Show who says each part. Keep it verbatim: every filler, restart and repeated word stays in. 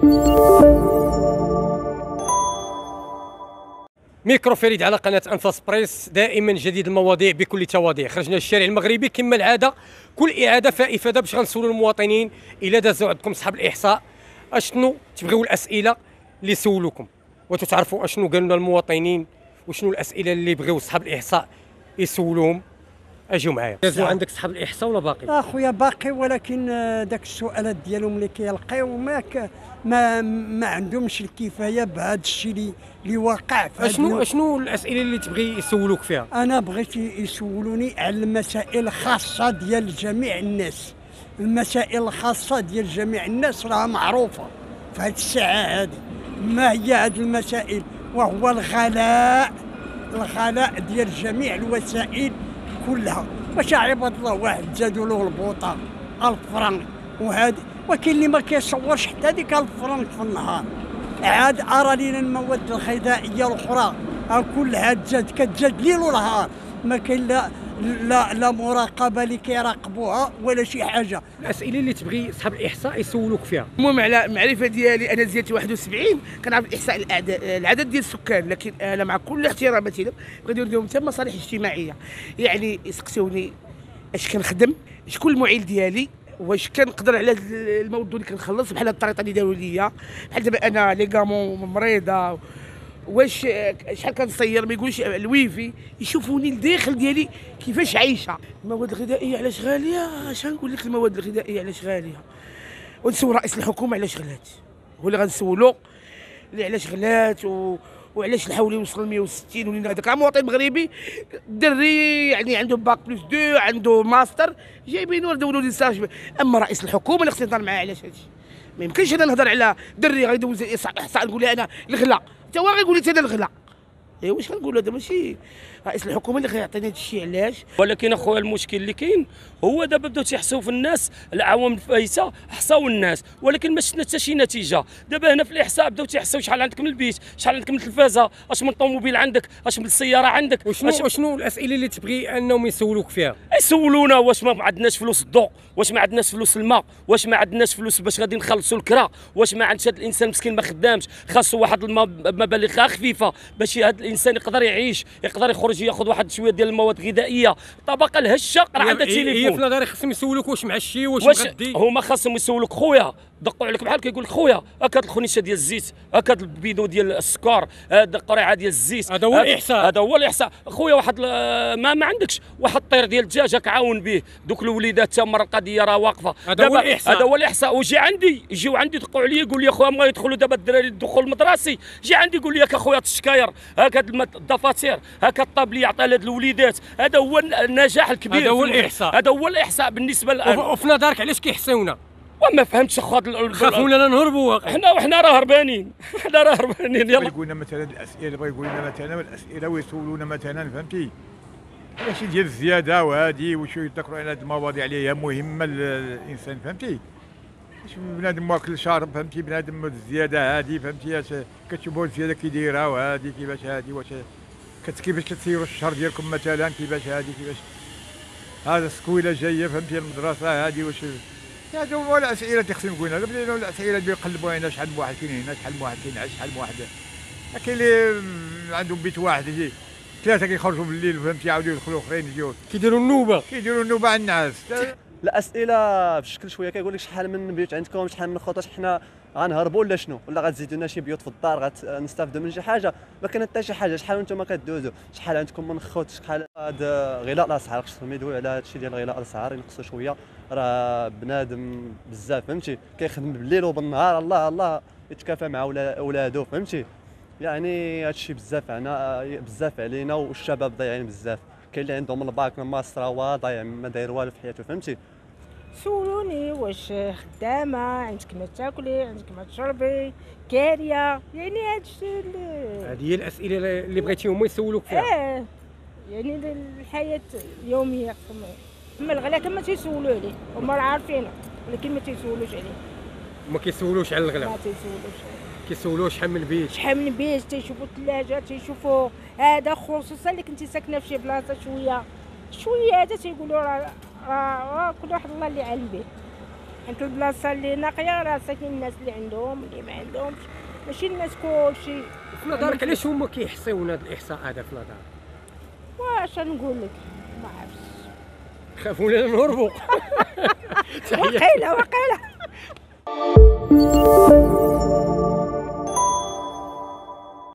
Speaker 1: ميكرو فريد على قناة أنفاس بريس، دائما جديد المواضيع بكل تواضيع. خرجنا للشارع المغربي كما العادة، كل إعادة فإفادة باش غنسولوا المواطنين إلا دازوا عندكم صحاب الإحصاء اشنو تبغيو الأسئلة اللي سولوكم، وتتعرفوا اشنو قالوا لنا المواطنين وشنو الأسئلة اللي بغيو صحاب الإحصاء يسولوهم. اجيو معايا. دازوا عندك صحاب الإحصاء ولا باقي؟
Speaker 2: اخويا باقي، ولكن داك السؤالات ديالهم اللي كيلقاو ما ك... ما ما عندهمش الكفايه بهذا الشيء اللي اللي واقع.
Speaker 1: اشنو اشنو الاسئله اللي تبغي يسولوك فيها؟
Speaker 2: انا بغيت يسولوني على المسائل الخاصه ديال جميع الناس. المسائل الخاصه ديال جميع الناس راه معروفه في هذه الساعه هذه. ما هي هذه المسائل؟ وهو الغلاء، الغلاء ديال جميع الوسائل كلها. واش عباد الله واحد زادوا له البوطه ألف فرنك وهذا، وكاين اللي ما كيصورش حتى ديك ألف فرنك في النهار. عاد ارى لينا المواد الغذائيه الاخرى كلها تزاد، كتزاد ليل ونهار، ما كاين لا لا لا مراقبه اللي كيراقبوها ولا شي حاجه.
Speaker 1: الاسئله اللي تبغي صحاب الاحصاء يسولوك فيها.
Speaker 3: المهم على المعرفه ديالي انا زيادتي واحد وسبعين كنعرف الاحصاء الاعداد العدد ديال السكان، لكن انا مع كل احتراماتي لهم غندير لهم حتى مصالح اجتماعيه. يعني يسقسوني اش كنخدم، شكون المعيل ديالي، واش كنقدر على الموضوع اللي كنخلص، بحال الطريقه اللي داروا ليا، بحال دابا انا ليغامون مريضه، واش شحال كنصير ما يقولش الويفي، يشوفوني الداخل ديالي كيفاش عايشه. المواد الغذائيه علاش غاليه؟ اش غنقول لك المواد الغذائيه علاش غاليه؟ ونسول رئيس الحكومه علاش غلات، هو اللي غنسولو اللي علاش غلات و... وعلاش الحول يوصل مية وستين. ولينا هذاك مواطن مغربي دري يعني عنده باك بلس دو، عنده ماستر، جايبينو ردوا لي ستاج. اما رئيس الحكومه اللي خصني نهضر معاه علاش هادشي، ما يمكنش انا نهضر على دري غيدوز احصاء نقول له انا الغلا، حتى هو غيقول لي انا الغلا. اي واش كنقول هذا؟ ماشي رئيس الحكومه اللي غيعطيني هذا الشيء علاش.
Speaker 4: ولكن اخويا المشكل اللي كاين هو دابا بداو تيحصيو في الناس، العوام الفايسه حصاو الناس، ولكن ما شفنا حتى شي نتيجه. دابا هنا في الاحصاء بداو تيحصيو شحال عندك من البيت، شحال عندك من التلفازه، اش من طوموبيل عندك، اش من السياره عندك.
Speaker 1: وشنو وشنو الاسئله اللي تبغي انهم يسولوك فيها؟
Speaker 4: يسولونا واش ما عندناش فلوس الضوء، واش ما عندناش فلوس الماء، واش ما عندناش فلوس باش غادي نخلصوا الكرا، واش ما عندش هذا الانسان مسكين ما خدامش، خاصو واحد المبالغ خفيفه باش هذا الانسان يقدر يعيش، يقدر يخرج ياخذ واحد شويه ديال المواد الغذائيه. الطبقه الهشه راه عندها تليفون.
Speaker 1: هي في نظري خصهم يسولوك واش معشي واش مغدي.
Speaker 4: هما خاصهم يسولوك خويا، دقوا عليك بحال كيقول لك خويا هاك هاد الخنيشه ديال الزيت، هاك هاد البيدو ديال السكر، هاد القريعه ديال الزيت،
Speaker 1: هذا هو الاحصاء.
Speaker 4: هذا هو الاحصاء خويا. واحد ما ما عندكش واحد الطير ديال الدجاج هاك عاون به دوك الوليدات، تا مره القضيه راه واقفه.
Speaker 1: هذا هو الاحصاء،
Speaker 4: هذا هو الاحصاء. وجي عندي يجيو عندي يدقوا عليا يقول لي خويا ما يدخلوا دابا الدراري الدخول المدرسي، جي عندي يقول لي ياك اخويا التشكاير، هاك هاد الدفاتر، هاك الطابلي عطى لهاد الوليدات. هذا هو النجاح الكبير،
Speaker 1: هذا هو الاحصاء.
Speaker 4: هذا هو الاحصاء بالنسبه للان.
Speaker 1: وفي نظرك علاش كيحصيونا؟
Speaker 4: وما فهمتش اخويا،
Speaker 1: خافونا نهربوا.
Speaker 4: حنا وحنا راه هربانين، حنا راه هربانين. يلاه
Speaker 5: يقول لنا مثلا الاسئله، بغا يقول لنا مثلا الاسئله ويسولونا مثلا، فهمتي، على شي ديال الزياده وهادي، وشو يذكروا على هاد المواضيع اللي هي مهمه للانسان، فهمتي، واش بنادم واكل شارب، فهمتي، بنادم الزياده هادي، فهمتي، كتشوفوا الزياده كي دايره وهادي كيفاش هادي، واش كيفاش كتسيروا الشهر ديالكم مثلا، كيفاش هادي، كيفاش هذا السكويله جايه، فهمتي، المدرسه هادي، واش هادو هو الاسئله اللي خصهم يقولوا لنا. بدينا الاسئله اللي يقلبوا هنا شحال من واحد كاين هنا، شحال من واحد كاين، شحال من واحد كاين اللي عندهم بيت واحد يجي ثلاثه كيخرجوا بالليل، فهمتي، يعاودوا يدخلوا اخرين يجيو
Speaker 1: كيديروا النوبه
Speaker 5: كيديروا النوبه على النعاس.
Speaker 6: الاسئله بشكل شويه كيقول لك شحال من بيوت عندكم، شحال من خطط، حنا غنهربوا ولا شنو، ولا غتزيدوا لنا شي بيوت في الدار غنستافدوا من شي حاجه؟ ما كاين حتى شي حاجه. شحال نتوما كدوزوا، شحال عندكم من خط، شحال هذا غلاء الاسعار، خصهم يدويو على هذا الشيء ديال غلاء الاسعار، ينقصوا شويه. راه بنادم بزاف، فهمتي، كيخدم بالليل وبالنهار، الله الله يتكافى مع ولادو، فهمتي، يعني هذا الشيء بزاف عنا، بزاف علينا، والشباب ضايعين بزاف. كاين اللي عندهم الباك الماستر هو ضايع ما داير والو في حياته، فهمتي.
Speaker 7: سولوني واش خدامه، عندك ما تاكلي، عندك ما تشربي، كاريه، يعني هذا الشيء.
Speaker 1: هذه هي الاسئله اللي بغيتيهم يسولوك فيها.
Speaker 7: اه يعني الحياه اليوميه خصهم. اما الغلا كما تيسولوا عليه هما راه عارفينه، ولكن ما تيسولوش عليه.
Speaker 1: ما كيسولوش على الغلا،
Speaker 7: ما تيسولوش،
Speaker 1: كيسولوا شحال من بيت،
Speaker 7: شحال من بيت، تيشوفوا الثلاجه، تيشوفوا هذا، خصوصا اللي كنتي ساكنه في شي بلاصه شويه شويه هذا تيقولوا راه راه كل واحد الله اللي عالم به. حيت البلاصه اللي ناقيه راه ساكنين الناس اللي عندهم اللي ما عندهمش، ماشي الناس كلشي.
Speaker 1: في نظرك علاش هما كيحصيون هذا الاحصاء هذا في نظرك؟
Speaker 7: واش نقول لك ما عرفتش.
Speaker 1: خافوا لنا نهربوا.
Speaker 7: وقيله وقيله